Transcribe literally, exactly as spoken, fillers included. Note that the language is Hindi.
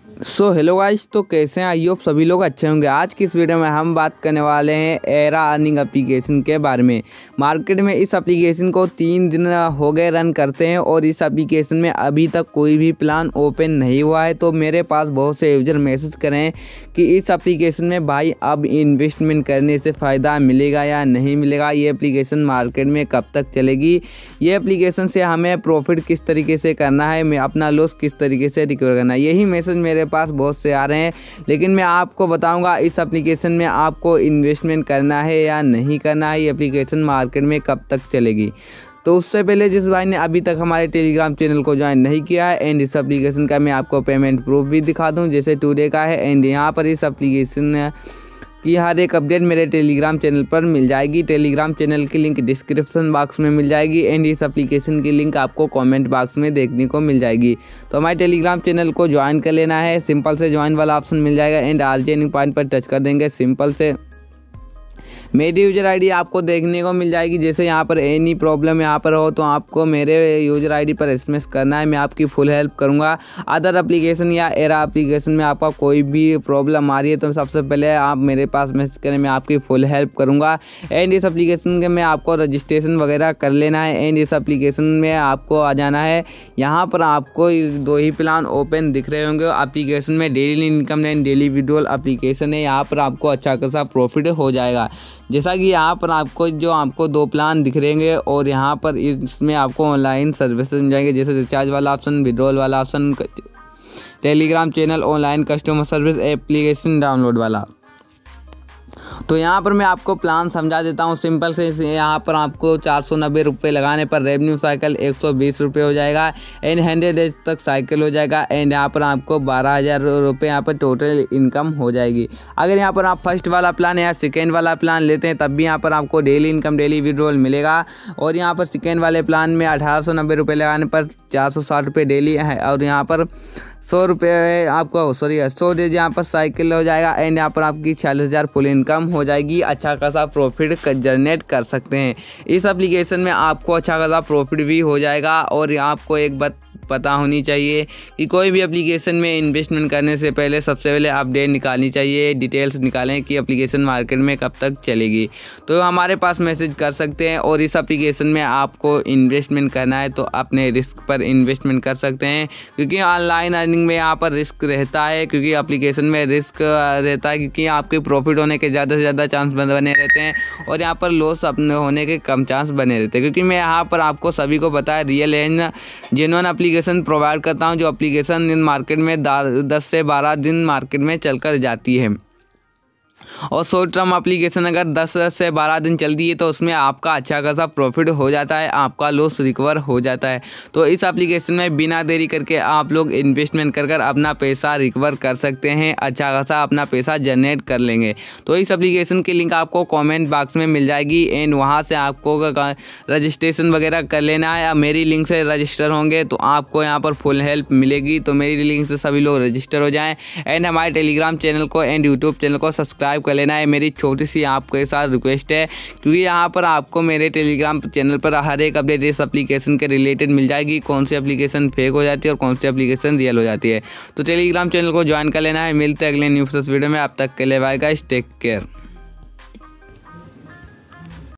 सो हेलो गाइस, तो कैसे हैं? आई होप सभी लोग अच्छे होंगे। आज की इस वीडियो में हम बात करने वाले हैं एरा अर्निंग एप्लीकेशन के बारे में। मार्केट में इस एप्लीकेशन को तीन दिन हो गए रन करते हैं और इस एप्लीकेशन में अभी तक कोई भी प्लान ओपन नहीं हुआ है। तो मेरे पास बहुत से यूजर मैसेज करें कि इस एप्लीकेशन में भाई अब इन्वेस्टमेंट करने से फ़ायदा मिलेगा या नहीं मिलेगा, ये एप्लीकेशन मार्केट में कब तक चलेगी, ये एप्लीकेशन से हमें प्रॉफिट किस तरीके से करना है, मैं अपना लॉस किस तरीके से रिकवर करना है। यही मैसेज मेरे पास बहुत से आ रहे हैं। लेकिन मैं आपको बताऊंगा इस एप्लीकेशन में आपको इन्वेस्टमेंट करना है या नहीं करना है, ये एप्लीकेशन मार्केट में कब तक चलेगी। तो उससे पहले जिस भाई ने अभी तक हमारे टेलीग्राम चैनल को ज्वाइन नहीं किया है एंड इस एप्लीकेशन का मैं आपको पेमेंट प्रूफ भी दिखा दूं, जैसे टुडे का है। एंड यहाँ पर इस एप्लीकेशन कि हर एक अपडेट मेरे टेलीग्राम चैनल पर मिल जाएगी। टेलीग्राम चैनल की लिंक डिस्क्रिप्शन बॉक्स में मिल जाएगी एंड इस एप्लीकेशन की लिंक आपको कमेंट बॉक्स में देखने को मिल जाएगी। तो हमारे टेलीग्राम चैनल को ज्वाइन कर लेना है, सिंपल से ज्वाइन वाला ऑप्शन मिल जाएगा एंड आर ज्वाइनिंग पॉइंट पर टच कर देंगे। सिंपल से मेरी यूज़र आईडी आपको देखने को मिल जाएगी। जैसे यहाँ पर एनी प्रॉब्लम यहाँ पर हो तो आपको मेरे यूज़र आईडी पर एसएमएस करना है, मैं आपकी फुल हेल्प करूँगा। अदर एप्लीकेशन या एरा एप्लीकेशन में आपका कोई भी प्रॉब्लम आ रही है तो सबसे पहले आप मेरे पास मैसेज करें, मैं आपकी फुल हेल्प करूँगा। एंड इस एप्लीकेशन के में आपको रजिस्ट्रेशन वगैरह कर लेना है एंड इस एप्लीकेशन में आपको आ जाना है। यहाँ पर आपको दो ही प्लान ओपन दिख रहे होंगे एप्लीकेशन में, daily income and daily withdrawal application है। यहाँ पर आपको अच्छा खासा प्रॉफिट हो जाएगा। जैसा कि यहाँ पर आपको जो आपको दो प्लान दिख रहेंगे और यहाँ पर इसमें आपको ऑनलाइन सर्विसेज मिल जाएंगे, जैसे रिचार्ज वाला ऑप्शन, विड्रॉल वाला option, Telegram channel, online customer service, application download वाला। तो यहाँ पर मैं आपको प्लान समझा देता हूँ सिंपल से। यहाँ पर आपको चार सौ नब्बे रुपये लगाने पर रेवेन्यू साइकिल एक सौ बीस रुपये हो जाएगा एंड हंड्रेड डेज तक साइकिल हो जाएगा एंड यहाँ पर आपको बारह हज़ार रुपये यहाँ पर टोटल इनकम हो जाएगी। अगर यहाँ पर आप फर्स्ट वाला प्लान या सेकेंड वाला प्लान लेते हैं तब भी यहाँ पर आपको डेली इनकम डेली विड्रॉल मिलेगा। और यहाँ पर सेकेंड वाले प्लान में अठारह सौ नब्बे रुपये लगाने पर चार सौ साठ रुपये डेली है और यहाँ पर सौ रुपये आपको सॉरी सौ डेज यहाँ पर साइकिल हो जाएगा एंड यहाँ पर आपकी छियालीस हज़ार फुल इनकम हो जाएगी। अच्छा खासा प्रॉफिट जनरेट कर सकते हैं इस एप्लीकेशन में, आपको अच्छा खासा प्रॉफिट भी हो जाएगा। और आपको एक बात पता होनी चाहिए कि कोई भी एप्लीकेशन में इन्वेस्टमेंट करने से पहले सबसे पहले अपडेट निकालनी चाहिए, डिटेल्स निकालें कि एप्लीकेशन मार्केट में कब तक चलेगी। तो हमारे पास मैसेज कर सकते हैं और इस एप्लीकेशन में आपको इन्वेस्टमेंट करना है तो अपने रिस्क पर इन्वेस्टमेंट कर सकते हैं, क्योंकि ऑनलाइन अर्निंग में यहाँ पर रिस्क रहता है, क्योंकि एप्लीकेशन में रिस्क रहता है क्योंकि आपके प्रॉफिट होने के ज़्यादा से ज़्यादा चांस बने रहते हैं और यहाँ पर लॉस अपने होने के कम चांस बने रहते हैं। क्योंकि मैं यहाँ पर आपको सभी को बताया real and genuine application provide करता हूं, जो एप्लीकेशन इन मार्केट में दस से बारह दिन मार्केट में चलकर जाती है। और शॉर्ट टर्म एप्लीकेशन अगर दस से बारह दिन चलती है तो उसमें आपका अच्छा खासा प्रॉफिट हो जाता है, आपका लॉस रिकवर हो जाता है। तो इस एप्लीकेशन में बिना देरी करके आप लोग इन्वेस्टमेंट कर कर अपना पैसा रिकवर कर सकते हैं, अच्छा खासा अपना पैसा जनरेट कर लेंगे। तो इस एप्लीकेशन की लिंक आपको कमेंट बॉक्स में मिल जाएगी एंड वहाँ से आपको रजिस्ट्रेशन वगैरह कर लेना है। मेरी लिंक से रजिस्टर होंगे तो आपको यहाँ पर फुल हेल्प मिलेगी। तो मेरी लिंक से सभी लोग रजिस्टर हो जाएँ एंड हमारे टेलीग्राम चैनल को एंड यूट्यूब चैनल को सब्सक्राइब कर लेना है। मेरी छोटी सी आपके साथ रिक्वेस्ट है, क्योंकि यहाँ पर आपको मेरे टेलीग्राम चैनल पर हर एक अपडेट इस एप्लीकेशन के रिलेटेड मिल जाएगी, कौन सी एप्लीकेशन फेक हो जाती है और कौन सी एप्लीकेशन रियल हो जाती है। तो टेलीग्राम चैनल को ज्वाइन कर लेना है। मिलते हैं अगले न्यूज़ वीडियो में, अब तक के लिए बाय गाइस, टेक केयर।